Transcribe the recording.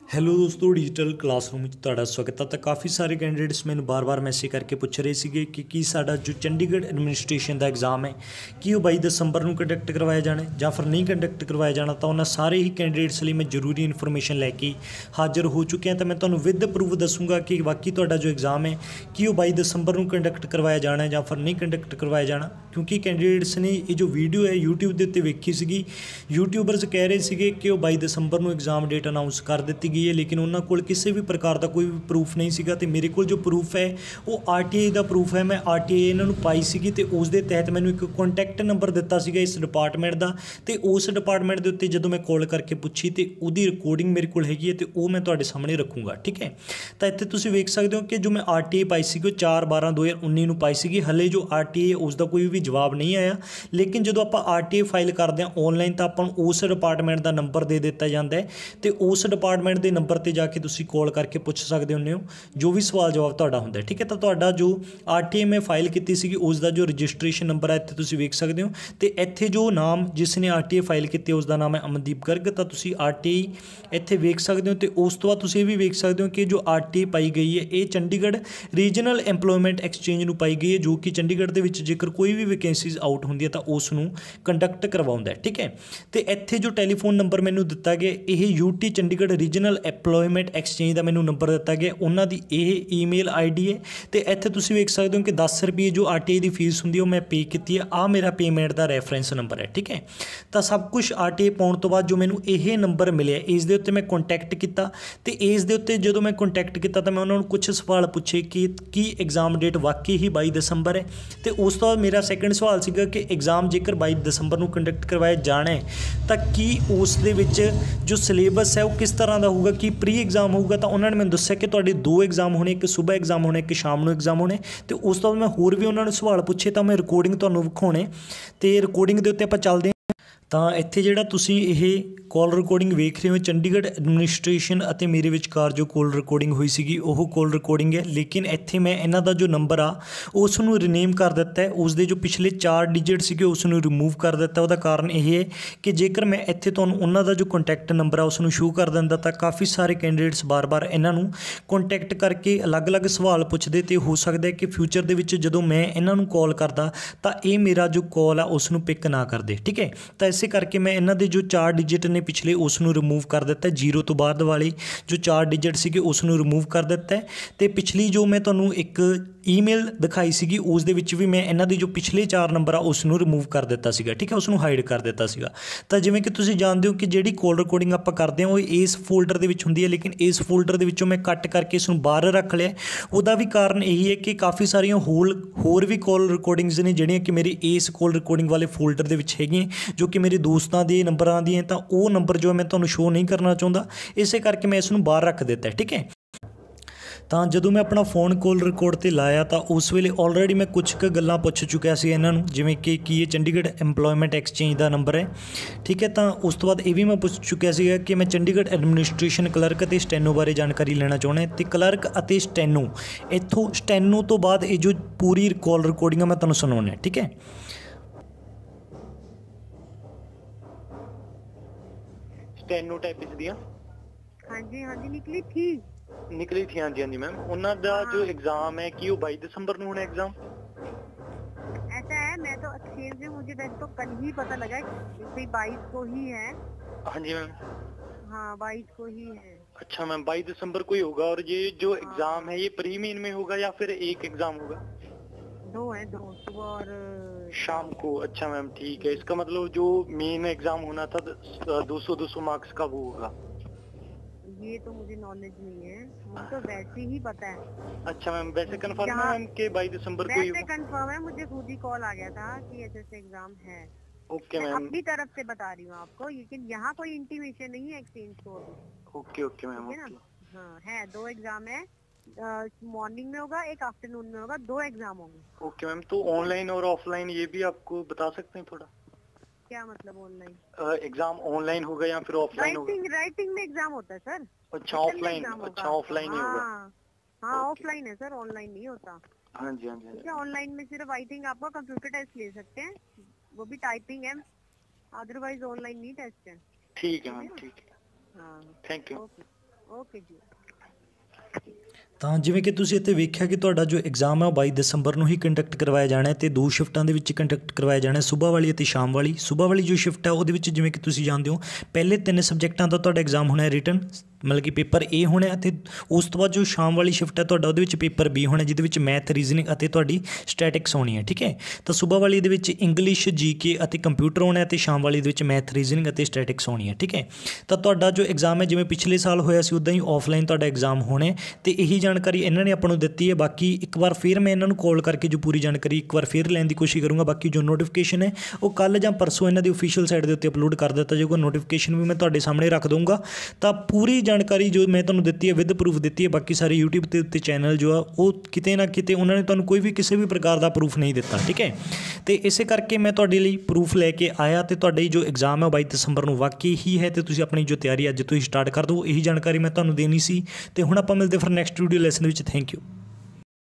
Hello ਦੋਸਤੋ, digital classroom ਵਿੱਚ ਤੁਹਾਡਾ ਸਵਾਗਤ ਹੈ। ਤਾਂ ਕਾਫੀ ਸਾਰੇ ਕੈਂਡੀਡੇਟਸ ਮੈਨੂੰ ਬਾਰ-ਬਾਰ ਮੈਸੇਜ ਕਰਕੇ ਪੁੱਛ ਰਹੇ ਸੀਗੇ ਕਿ ਕੀ ਸਾਡਾ ਜੋ ਚੰਡੀਗੜ੍ਹ ਐਡਮਿਨਿਸਟ੍ਰੇਸ਼ਨ ਦਾ ਐਗਜ਼ਾਮ ਹੈ ਕੀ ਉਹ 22 ਦਸੰਬਰ ਨੂੰ ਕੰਡਕਟ ਕਰਵਾਇਆ ਜਾਣਾ ਜਾਂ ਫਿਰ ਨਹੀਂ ਕੰਡਕਟ ਕਰਵਾਇਆ ਜਾਣਾ। ਤਾਂ ਉਹਨਾਂ ਸਾਰੇ ਹੀ ਕੈਂਡੀਡੇਟਸ ਲਈ ਮੈਂ ਜ਼ਰੂਰੀ ਇਨਫੋਰਮੇਸ਼ਨ ਲੈ ਕੇ ਹਾਜ਼ਰ ਹੋ ਚੁੱਕਿਆ। ਤਾਂ ਮੈਂ ਤੁਹਾਨੂੰ ਵਿਦ ਪ੍ਰੂਫ ਦੱਸੂਗਾ ਕਿ ਬਾਕੀ ਤੁਹਾਡਾ ਜੋ ਐਗਜ਼ਾਮ ਹੈ ਕੀ ਉਹ 22 ਦਸੰਬਰ ਨੂੰ ਕੰਡਕਟ ਕਰਵਾਇਆ ਜਾਣਾ ਜਾਂ ਫਿਰ ਨਹੀਂ ਕੰਡਕਟ ਕਰਵਾਇਆ ਜਾਣਾ। ਕਿਉਂਕਿ ਕੈਂਡੀਡੇਟਸ ਨੇ ਇਹ ਜੋ ਵੀਡੀਓ ਹੈ YouTube ਦੇ ਉੱਤੇ ਵੇਖੀ ਸੀਗੀ, ਯੂਟਿਊਬਰਸ ਕਹਿ ਰਹੇ ਸੀਗੇ ਕਿ ਉਹ 22 ਦਸੰਬਰ ਨੂੰ ਐਗਜ਼ਾਮ ਡੇਟ ਅਨਾਊਂਸ ਕਰ ਦਿੱਤੀ ਗਈ ਹੈ, ਲੇਕਿਨ ਉਹਨਾਂ ਕੋਲ ਕਿਸੇ ਵੀ ਪ੍ਰਕਾਰ ਦਾ ਕੋਈ ਵੀ ਪ੍ਰੂਫ ਨਹੀਂ ਸੀਗਾ। ਤੇ ਮੇਰੇ ਕੋਲ ਜੋ ਪ੍ਰੂਫ ਹੈ ਉਹ RTI ਦਾ ਪ੍ਰੂਫ ਹੈ। ਮੈਂ RTI ਇਹਨਾਂ ਨੂੰ ਪਾਈ ਸੀਗੀ ਤੇ ਉਸ ਦੇ ਤਹਿਤ ਮੈਨੂੰ ਇੱਕ ਕੰਟੈਕਟ ਨੰਬਰ ਦਿੱਤਾ ਸੀਗਾ ਇਸ ਡਿਪਾਰਟਮੈਂਟ ਦਾ, ਤੇ ਉਸ ਡਿਪਾਰਟਮੈਂਟ ਦੇ ਉੱਤੇ ਜਦੋਂ ਮੈਂ ਕਾਲ ਕਰਕੇ ਪੁੱਛੀ ਤੇ ਉਹਦੀ ਰਿਕਾਰਡਿੰਗ ਮੇਰੇ ਕੋਲ ਹੈਗੀ ਹੈ ਤੇ ਉਹ ਮੈਂ ਤੁਹਾਡੇ ਸਾਹਮਣੇ ਰੱਖੂੰਗਾ, ਠੀਕ ਹੈ। ਤਾਂ ਇੱਥੇ ਤੁਸੀਂ ਵੇਖ ਸਕਦੇ ਹੋ ਕਿ ਜੋ ਮੈਂ RTI ਪਾਈ ਸੀਗੀ ਉਹ 4/12/2019 ਨੂੰ ਪਾਈ ਸੀਗੀ। ਹਲੇ ਜੋ RTI ਉਸ ਦਾ ਕੋਈ ਵੀ ਜਵਾਬ ਨਹੀਂ ਆਇਆ, ਲੇਕਿਨ ਜਦੋਂ ਆਪਾਂ RTI ਫਾਈਲ ਕਰਦੇ ਹਾਂ ਔਨਲਾਈਨ ਤਾਂ ਆਪਾਂ ਨੂੰ ਉਸ ਡਿਪਾਰਟਮੈਂਟ ਦਾ ਨੰਬਰ ਦੇ ਦਿੱਤਾ ਜਾਂਦਾ ਹੈ ਤੇ ਉਸ ਡਿਪਾਰਟਮੈਂਟ ਦੇ ਨੰਬਰ 'ਤੇ ਜਾ ਕੇ ਤੁਸੀਂ ਕਾਲ ਕਰਕੇ ਪੁੱਛ ਸਕਦੇ ਹੁੰਦੇ ਹੋ ਜੋ ਵੀ ਸਵਾਲ ਜਵਾਬ ਤੁਹਾਡਾ ਹੁੰਦਾ, ਠੀਕ ਹੈ। ਤਾਂ ਤੁਹਾਡਾ ਜੋ RTI ਮੈਂ ਫਾਈਲ ਕੀਤੀ ਸੀਗੀ ਉਸ ਦਾ ਜੋ ਰਜਿਸਟ੍ਰੇਸ਼ਨ ਨੰਬਰ ਹੈ ਇੱਥੇ ਤੁਸੀਂ ਵੇਖ ਸਕਦੇ ਹੋ, ਤੇ ਇੱਥੇ ਜੋ ਨਾਮ ਜਿਸ ਨੇ RTI ਫਾਈਲ ਕੀਤੀ ਉਸ ਦਾ ਨਾਮ ਹੈ ਅਮਨਦੀਪ ਗਰਗ। ਤਾਂ ਤੁਸੀਂ RTI ਇੱਥੇ ਵੇਖ ਸਕਦੇ ਹੋ ਤੇ ਉਸ ਤੋਂ ਬਾਅਦ ਤੁਸੀਂ ਇਹ ਵੀ ਵੇਖ ਸਕਦੇ ਹੋ ਕਿ ਜੋ RTI ਪਾਈ ਗਈ ਹੈ ਇਹ ਚੰਡੀਗੜ੍ਹ ਰੀਜਨਲ ਐਮਪਲੋਇਮੈਂਟ ਐਕਸਚੇਂਜ ਨੂੰ ਪਾਈ ਗਈ ਹੈ, ਜੋ ਕਿ ਚੰਡੀਗੜ੍ਹ ਦੇ ਵਿੱਚ ਜੇਕਰ ਕੋਈ ਵੀ ਵੈਕੈਂਸੀਜ਼ ਆਊਟ ਹੁੰਦੀ ਹੈ ਤਾਂ ਉਸ ਨੂੰ ਕੰਡਕਟ ਕਰਵਾਉਂਦਾ ਹੈ, ਠੀਕ ਹੈ। ਤੇ ਇੱਥੇ ਜੋ ਟੈਲੀਫੋਨ ਨੰਬਰ ਮੈਨੂੰ ਦਿੱਤਾ ਗਿਆ ਇਹ UT Chandigarh regional employment exchange ਦਾ ਮੈਨੂੰ ਨੰਬਰ ਦਿੱਤਾ ਗਿਆ, ਉਹਨਾਂ ਦੀ ਇਹ ਈਮੇਲ ID ਹੈ। ਤੇ ਇੱਥੇ ਤੁਸੀਂ ਵੇਖ ਸਕਦੇ ਹੋ ਕਿ 10 ਰੁਪਏ ਜੋ RTI ਦੀ ਫੀਸ ਹੁੰਦੀ ਉਹ ਮੈਂ ਪੇ ਕੀਤੀ ਹੈ। ਆਹ ਮੇਰਾ ਪੇਮੈਂਟ ਦਾ ਰੈਫਰੈਂਸ ਨੰਬਰ ਹੈ, ਠੀਕ ਹੈ। ਤਾਂ ਸਭ ਕੁਝ RTI ਪਾਉਣ ਤੋਂ ਬਾਅਦ ਜੋ ਮੈਨੂੰ ਇਹ ਨੰਬਰ ਮਿਲਿਆ ਇਸ ਦੇ ਉੱਤੇ ਮੈਂ ਕੰਟੈਕਟ ਕੀਤਾ, ਤੇ ਇਸ ਦੇ ਉੱਤੇ ਜਦੋਂ ਮੈਂ ਕੰਟੈਕਟ ਕੀਤਾ ਤਾਂ ਮੈਂ ਉਹਨਾਂ ਨੂੰ ਕੁਝ ਸਵਾਲ ਪੁੱਛੇ ਕਿ ਕੀ ਐਗਜ਼ਾਮ ਡੇਟ ਵਾਕਈ ਹੀ 22 ਦਸੰਬਰ ਹੈ। ਤੇ ਉਸ ਤੋਂ ਬਾਅਦ ਮੇਰਾ ਸੈਕੰਡ ਸਵਾਲ ਸੀਗਾ ਕਿ ਐਗਜ਼ਾਮ ਜੇਕਰ 22 ਦਸੰਬਰ ਨੂੰ ਕੰਡਕਟ ਕਰਵਾਇਆ ਜਾਣਾ ਹੈ ਤਾਂ ਕੀ ਉਸ ਦੇ ਵਿੱਚ ਜੋ ਸਿਲੇਬਸ ਹੈ ਉਹ ਕਿਸ ਤਰ੍ਹਾਂ ਦਾ ਹੋਊਗਾ, ਕੀ ਪ੍ਰੀ ਐਗਜ਼ਾਮ ਹੋਊਗਾ। ਤਾਂ ਉਹਨਾਂ ਨੇ ਮੈਨੂੰ ਦੱਸਿਆ ਕਿ ਤੁਹਾਡੇ 2 ਐਗਜ਼ਾਮ ਹੋਣੇ, ਇੱਕ ਸੁਬਾਹ ਐਗਜ਼ਾਮ ਹੋਣਾ, ਇੱਕ ਸ਼ਾਮ ਨੂੰ ਐਗਜ਼ਾਮ ਹੋਣੇ। ਤੇ ਉਸ ਤੋਂ ਬਾਅਦ ਮੈਂ ਹੋਰ ਵੀ ਉਹਨਾਂ ਨੂੰ ਸਵਾਲ ਪੁੱਛੇ ਤਾਂ ਮੈਂ ਰਿਕਾਰਡਿੰਗ ਤੁਹਾਨੂੰ ਵਿਖਾਉਣੇ, ਤੇ ਰਿਕਾਰਡਿੰਗ ਦੇ ਉੱਤੇ ਆਪਾਂ ਚੱਲਦੇ ਹਾਂ। ਤਾਂ ਇੱਥੇ ਜਿਹੜਾ ਤੁਸੀਂ ਇਹ ਕਾਲ ਰਿਕਾਰਡਿੰਗ ਵੇਖ ਰਹੇ ਹੋ ਚੰਡੀਗੜ੍ਹ ਐਡਮਿਨਿਸਟ੍ਰੇਸ਼ਨ ਅਤੇ ਮੇਰੇ ਵਿਚਕਾਰ ਜੋ ਕਾਲ ਰਿਕਾਰਡਿੰਗ ਹੋਈ ਸੀਗੀ ਉਹ ਕਾਲ ਰਿਕਾਰਡਿੰਗ ਹੈ, ਲੇਕਿਨ ਇੱਥੇ ਮੈਂ ਇਹਨਾਂ ਦਾ ਜੋ ਨੰਬਰ ਆ ਉਸ ਨੂੰ ਰੀਨੇਮ ਕਰ ਦਿੱਤਾ ਹੈ। ਉਸ ਦੇ ਜੋ ਪਿਛਲੇ 4 ਡਿਜਿਟ ਸੀਗੇ ਉਸ ਨੂੰ ਰਿਮੂਵ ਕਰ ਦਿੱਤਾ। ਉਹਦਾ ਕਾਰਨ ਇਹ ਹੈ ਕਿ ਜੇਕਰ ਮੈਂ ਇੱਥੇ ਤੁਹਾਨੂੰ ਉਹਨਾਂ ਦਾ ਜੋ ਕੰਟੈਕਟ ਨੰਬਰ ਆ ਉਸ ਨੂੰ ਸ਼ੋ ਕਰ ਦਿੰਦਾ ਤਾਂ ਕਾਫੀ ਸਾਰੇ ਕੈਂਡੀਡੇਟਸ ਬਾਰ-ਬਾਰ ਇਹਨਾਂ ਨੂੰ ਕੰਟੈਕਟ ਕਰਕੇ ਅਲੱਗ-ਅਲੱਗ ਸਵਾਲ ਪੁੱਛਦੇ, ਤੇ ਹੋ ਸਕਦਾ ਹੈ ਕਿ ਫਿਊਚਰ ਦੇ ਵਿੱਚ ਜਦੋਂ ਮੈਂ ਇਹਨਾਂ ਨੂੰ ਕਾਲ ਕਰਦਾ ਤਾਂ ਇਹ ਮੇਰਾ ਜੋ ਕਾਲ ਆ ਉਸ ਨੂੰ ਪਿਕ ਨਾ ਕਰਦੇ, ਠੀਕ ਹੈ। ਤਾਂ ਇਸੇ ਕਰਕੇ ਮੈਂ ਇਹਨਾਂ ਦੇ ਜੋ 4 ਡਿਜਿਟ ਨੇ ਪਿਛਲੇ ਉਸ ਨੂੰ ਰਿਮੂਵ ਕਰ ਦਿੱਤਾ, 0 ਤੋਂ ਬਾਅਦ ਵਾਲੀ ਜੋ 4 ਡਿਜਿਟ ਸੀਗੇ ਉਸ ਨੂੰ ਰਿਮੂਵ ਕਰ ਦਿੱਤਾ। ਤੇ ਪਿਛਲੀ ਜੋ ਮੈਂ ਤੁਹਾਨੂੰ ਇੱਕ ਈਮੇਲ ਦਿਖਾਈ ਸੀਗੀ ਉਸ ਦੇ ਵਿੱਚ ਵੀ ਮੈਂ ਇਹਨਾਂ ਦੇ ਜੋ ਪਿਛਲੇ 4 ਨੰਬਰ ਆ ਉਸ ਨੂੰ ਰਿਮੂਵ ਕਰ ਦਿੱਤਾ ਸੀਗਾ, ਠੀਕ ਹੈ, ਉਸ ਨੂੰ ਹਾਈਡ ਕਰ ਦਿੱਤਾ ਸੀਗਾ। ਤਾਂ ਜਿਵੇਂ ਕਿ ਤੁਸੀਂ ਜਾਣਦੇ ਹੋ ਕਿ ਜਿਹੜੀ ਕਾਲ ਰਿਕਾਰਡਿੰਗ ਆਪਾਂ ਕਰਦੇ ਹਾਂ ਉਹ ਇਸ ਫੋਲਡਰ ਦੇ ਵਿੱਚ ਹੁੰਦੀ ਹੈ, ਲੇਕਿਨ ਇਸ ਫੋਲਡਰ ਦੇ ਵਿੱਚੋਂ ਮੈਂ ਕੱਟ ਕਰਕੇ ਇਸ ਨੂੰ ਬਾਹਰ ਰੱਖ ਲਿਆ। ਉਹਦਾ ਵੀ ਕਾਰਨ ਇਹੀ ਹੈ ਕਿ ਕਾਫੀ ਸਾਰੀਆਂ ਹੋਰ ਵੀ ਕਾਲ ਰਿਕਾਰਡਿੰਗਸ ਨੇ ਜਿਹੜੀਆਂ ਕਿ ਮੇਰੇ ਇਸ ਕਾਲ ਰਿਕਾਰਡਿੰਗ ਵਾਲੇ ਫੋਲਡਰ ਦੇ ਵਿੱਚ ਹੈਗੀਆਂ, ਜੋ ਕਿ ਮੇਰੇ ਦੋਸਤਾਂ ਦੇ ਨੰਬਰਾਂ ਦੀਆਂ, ਤਾਂ ਉਹ ਨੰਬਰ ਜੋ ਮੈਂ ਤੁਹਾਨੂੰ ਸ਼ੋਅ ਨਹੀਂ ਕਰਨਾ ਚਾਹੁੰਦਾ, ਇਸੇ ਕਰਕੇ ਮੈਂ ਇਸ ਨੂੰ ਬਾਹਰ ਰੱਖ ਦਿੱਤਾ, ਠੀਕ ਹੈ। ਤਾਂ ਜਦੋਂ ਮੈਂ ਆਪਣਾ ਫੋਨ ਕਾਲ ਰਿਕਾਰਡ 'ਤੇ ਲਾਇਆ ਤਾਂ ਉਸ ਵੇਲੇ ਆਲਰੇਡੀ ਮੈਂ ਕੁਝ ਕੁ ਗੱਲਾਂ ਪੁੱਛ ਚੁੱਕਿਆ ਸੀ ਇਹਨਾਂ ਨੂੰ, ਜਿਵੇਂ ਕਿ ਕੀ ਇਹ ਚੰਡੀਗੜ੍ਹ ਐਮਪਲੋਇਮੈਂਟ ਐਕਸਚੇਂਜ ਦਾ ਨੰਬਰ ਹੈ, ਠੀਕ ਹੈ। ਤਾਂ ਉਸ ਤੋਂ ਬਾਅਦ ਇਹ ਵੀ ਮੈਂ ਪੁੱਛ ਚੁੱਕਿਆ ਸੀਗਾ ਕਿ ਮੈਂ ਚੰਡੀਗੜ੍ਹ ਐਡਮਿਨਿਸਟ੍ਰੇਸ਼ਨ ਕਲਰਕ ਅਤੇ ਸਟੈਨੋ ਬਾਰੇ ਜਾਣਕਾਰੀ ਲੈਣਾ ਚਾਹੁੰਦਾ, ਅਤੇ ਕਲਰਕ ਅਤੇ ਸਟੈਨੋ ਇੱਥੋਂ ਸਟੈਨੋ ਤੋਂ ਬਾਅਦ ਇਹ ਜੋ ਪੂਰੀ ਕਾਲ ਰਿਕਾਰਡਿੰਗ ਆ ਮੈਂ ਤੁਹਾਨੂੰ ਸੁਣਾਉਣਾ, ਠੀਕ ਹੈ। ਸਟੈਨੋ ਟਾਈਪਿਸ ਦੀਆਂ ਹਾਂਜੀ ਨਿਕਲੀ ਥੀ ਹਾਂਜੀ ਮੈਮ। ਉਹਨਾਂ ਦਾ ਜੋ एग्जाम है कि वो 22 दिसंबर ਨੂੰ ਹੋਣਾ एग्जाम। ऐसा है, मैं तो एक्सचेंज में मुझे वैसे तो कल ही पता लगा कि 22 को ही है। हाँ जी मैम। हाँ 22 को ही है। अच्छा मैम 22 दिसंबर को ही होगा। और ये जो एग्जाम है ये प्री मेन में होगा या फिर एक एग्जाम होगा? 2 है, 2 सुबह और शाम को। अच्छा मैम ठीक है। इसका मतलब जो मेन एग्जाम होना था 200 मार्क्स का वो होगा। ये तो मुझे नॉलेज नहीं है, मुझे तो वैसे ही पता है। अच्छा मैम वैसे कंफर्म है मैम कि 22 दिसंबर को ही वैसे कंफर्म है, मुझे खुद ही कॉल आ गया था कि ऐसे एग्जाम है। ओके मैं मैम। अपनी तरफ से बता रही हूँ आपको, लेकिन यहाँ कोई इंटीमेशन नहीं है एक्सचेंज को। Okay ma'am. ठीक है ना। हाँ है, 2 एग्जाम है, मॉर्निंग में होगा, एक आफ्टरनून में होगा, 2 एग्जाम होंगे। Okay ma'am. तो ऑनलाइन और ऑफलाइन ये भी आपको बता सकते हैं थोड़ा? क्या मतलब ऑनलाइन? एग्जाम ऑनलाइन होगा या फिर ऑफलाइन होगा? राइटिंग में एग्जाम होता है सर। अच्छा ऑफलाइन। अच्छा ऑफलाइन ही होगा। हाँ ऑफलाइन है सर, ऑनलाइन नहीं होता। हाँ जी हाँ जी। ऑनलाइन में सिर्फ आई थिंक आपका कंप्यूटर टेस्ट ले सकते हैं, वो भी टाइपिंग है, अदरवाइज ऑनलाइन नहीं टेस्ट है। ठीक है मैम ठीक है। हाँ थैंक यू। ओके। ਓਕੇ ਜੀ। ਤਾਂ ਜਿਵੇਂ ਕਿ ਤੁਸੀਂ ਇੱਥੇ ਵੇਖਿਆ ਕਿ ਤੁਹਾਡਾ ਜੋ ਐਗਜ਼ਾਮ ਹੈ ਉਹ 22 ਦਸੰਬਰ ਨੂੰ ਹੀ ਕੰਡਕਟ ਕਰਵਾਇਆ ਜਾਣਾ ਹੈ ਅਤੇ 2 ਸ਼ਿਫਟਾਂ ਦੇ ਵਿੱਚ ਕੰਡਕਟ ਕਰਵਾਇਆ ਜਾਣਾ ਹੈ, ਸੁਬਾਹ ਵਾਲੀ ਅਤੇ ਸ਼ਾਮ ਵਾਲੀ। ਸੁਬਾਹ ਵਾਲੀ ਜੋ ਸ਼ਿਫਟ ਹੈ ਉਹਦੇ ਵਿੱਚ ਜਿਵੇਂ ਕਿ ਤੁਸੀਂ ਜਾਣਦੇ ਹੋ ਪਹਿਲੇ 3 ਸਬਜੈਕਟਾਂ ਦਾ ਤੁਹਾਡਾ ਐਗਜ਼ਾਮ ਹੋਣਾ ਹੈ ਰਿਟਨ, ਮਤਲਬ ਕਿ ਪੇਪਰ A ਹੋਣਾ, ਅਤੇ ਉਸ ਤੋਂ ਬਾਅਦ ਜੋ ਸ਼ਾਮ ਵਾਲੀ ਸ਼ਿਫਟ ਹੈ ਤੁਹਾਡਾ ਉਹਦੇ ਵਿੱਚ ਪੇਪਰ B ਹੋਣਾ, ਜਿਹਦੇ ਵਿੱਚ ਮੈਥ, ਰੀਜ਼ਨਿੰਗ ਅਤੇ ਤੁਹਾਡੀ ਸਟੈਟਿਕਸ ਹੋਣੀ ਹੈ। ਠੀਕ ਹੈ, ਤਾਂ ਸੁਬਾਹ ਵਾਲੀ ਦੇ ਵਿੱਚ ਇੰਗਲਿਸ਼, GK ਅਤੇ ਕੰਪਿਊਟਰ ਹੋਣਾ ਅਤੇ ਸ਼ਾਮ ਵਾਲੀ ਦੇ ਵਿੱਚ ਮੈਥ, ਰੀਜ਼ਨਿੰਗ ਅਤੇ ਸਟੈਟਿਕਸ ਹੋਣੀ ਹੈ। ਠੀਕ ਹੈ, ਤਾਂ ਤੁਹਾਡਾ ਜੋ ਐਗਜ਼ਾਮ ਹੈ ਜਿਵੇਂ ਪਿਛਲੇ ਸਾਲ ਹੋਇਆ ਸੀ ਉੱਦਾਂ ਹੀ ਆਫਲਾਈਨ ਤੁਹਾਡਾ ਐਗਜ਼ਾਮ ਹੋਣਾ ਅਤੇ ਇਹੀ ਜਾਣਕਾਰੀ ਇਹਨਾਂ ਨੇ ਆਪਾਂ ਨੂੰ ਦਿੱਤੀ ਹੈ। ਬਾਕੀ ਇੱਕ ਵਾਰ ਫਿਰ ਮੈਂ ਇਹਨਾਂ ਨੂੰ ਕਾਲ ਕਰਕੇ ਜੋ ਪੂਰੀ ਜਾਣਕਾਰੀ ਇੱਕ ਵਾਰ ਫਿਰ ਲੈਣ ਦੀ ਕੋਸ਼ਿਸ਼ ਕਰੂੰਗਾ। ਬਾਕੀ ਜੋ ਨੋਟੀਫਿਕੇਸ਼ਨ ਹੈ ਉਹ ਕੱਲ੍ਹ ਜਾਂ ਪਰਸੋਂ ਇਹਨਾਂ ਦੀ ਓਫੀਸ਼ੀਅਲ ਸਾਈਟ ਦੇ ਉੱਤੇ ਅਪਲੋਡ ਕਰ ਦਿੱਤਾ ਜਾਊਗਾ। ਨੋਟੀਫਿਕੇਸ਼ਨ ਵੀ ਮੈਂ ਤੁਹਾਡੇ ਸਾਹਮਣੇ ਰੱਖ ਦਊਂਗਾ। ਤਾਂ ਪੂਰੀ ਜਾਣਕਾਰੀ ਜੋ ਮੈਂ ਤੁਹਾਨੂੰ ਦਿੱਤੀ ਹੈ ਵਿਦ ਪ੍ਰੂਫ ਦਿੱਤੀ ਹੈ। ਬਾਕੀ ਸਾਰੇ YouTube ਦੇ ਉੱਤੇ ਚੈਨਲ ਜੋ ਆ ਉਹ ਕਿਤੇ ਨਾ ਕਿਤੇ ਉਹਨਾਂ ਨੇ ਤੁਹਾਨੂੰ ਕੋਈ ਵੀ ਕਿਸੇ ਵੀ ਪ੍ਰਕਾਰ ਦਾ ਪ੍ਰੂਫ ਨਹੀਂ ਦਿੱਤਾ। ਠੀਕ ਹੈ, ਅਤੇ ਇਸੇ ਕਰਕੇ ਮੈਂ ਤੁਹਾਡੇ ਲਈ ਪ੍ਰੂਫ ਲੈ ਕੇ ਆਇਆ ਅਤੇ ਤੁਹਾਡੀ ਜੋ ਐਗਜ਼ਾਮ ਹੈ 22 ਦਸੰਬਰ ਨੂੰ ਵਾਕਈ ਹੀ ਹੈ ਅਤੇ ਤੁਸੀਂ ਆਪਣੀ ਜੋ ਤਿਆਰੀ ਅੱਜ ਤੋਂ ਹੀ ਸਟਾਰਟ ਕਰ ਦਿਓ। ਇਹੀ ਜਾਣਕਾਰੀ ਮੈਂ ਤੁਹਾਨੂੰ ਦੇਣੀ ਸੀ ਅਤੇ ਹੁਣ ਆਪਾਂ ਮਿਲਦੇ ਫਿਰ ਨੈਕਸਟ ਵੀਡੀਓ ਲੈਸਨ ਵਿੱਚ। Thank you.